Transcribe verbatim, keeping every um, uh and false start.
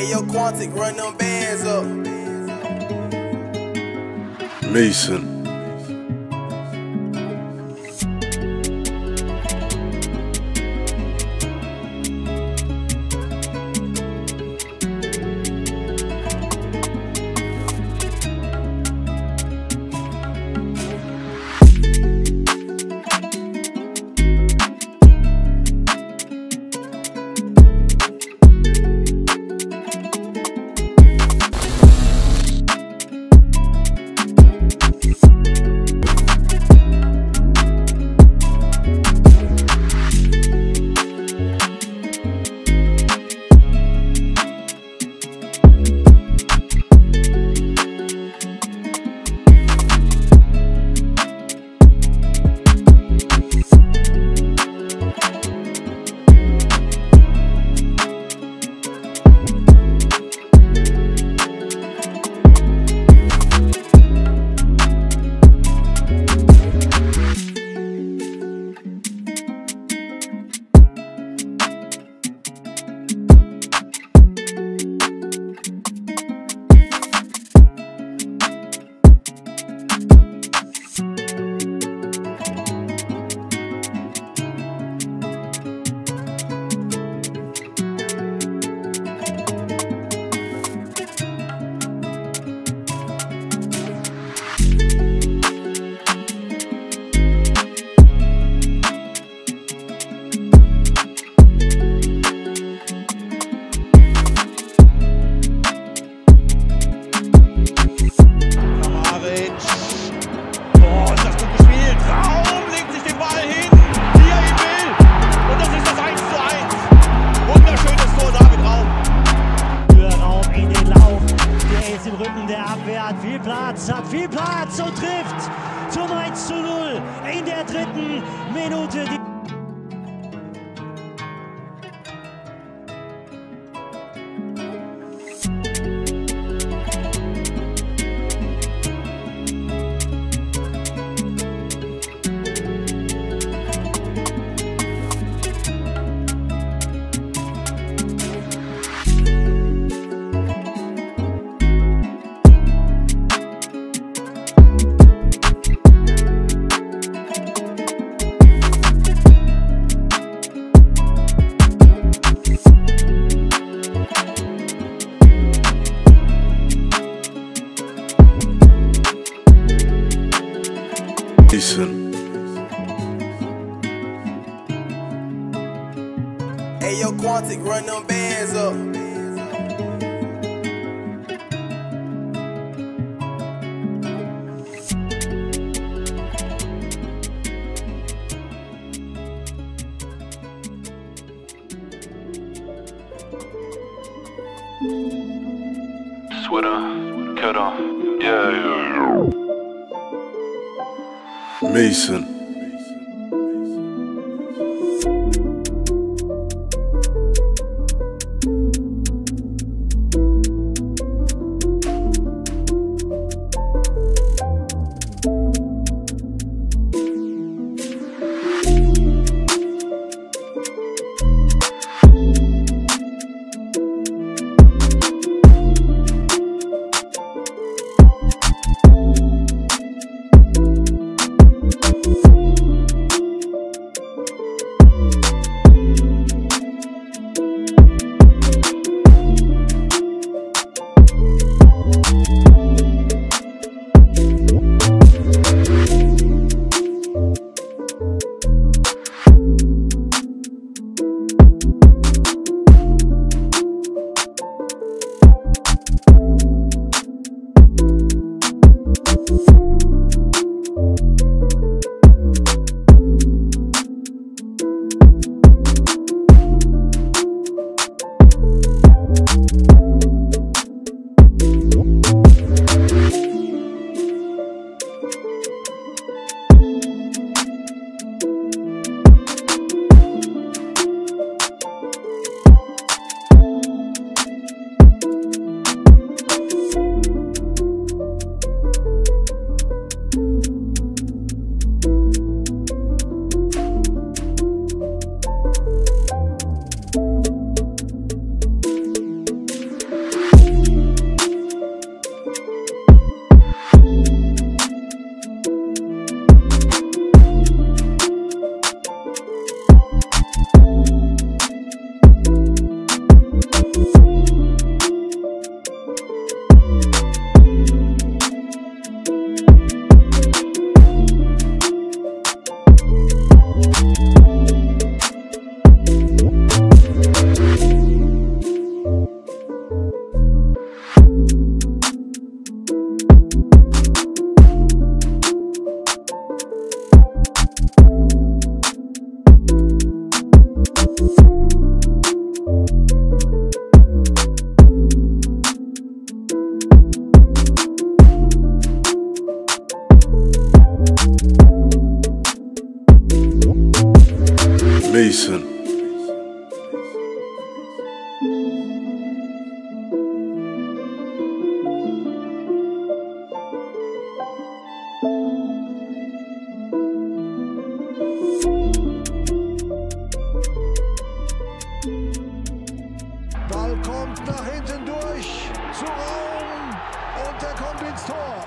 Hey, yo, Quantic, run them bands up. Mason. Raum legt sich den Ball hin, wie er ihn will. Und das ist das eins zu eins. Wunderschönes Tor, David Raum. Für Raum in den Lauf. Der ist im Rücken der Abwehr, hat viel Platz, hat viel Platz und trifft zum eins zu null in der dritten Minute. Mason. Hey, yo, Quantic, run them bands up. Sweater, cutter, yeah, yeah. Mason. You Mason. Ball kommt nach hinten durch zu Raum und er kommt ins Tor.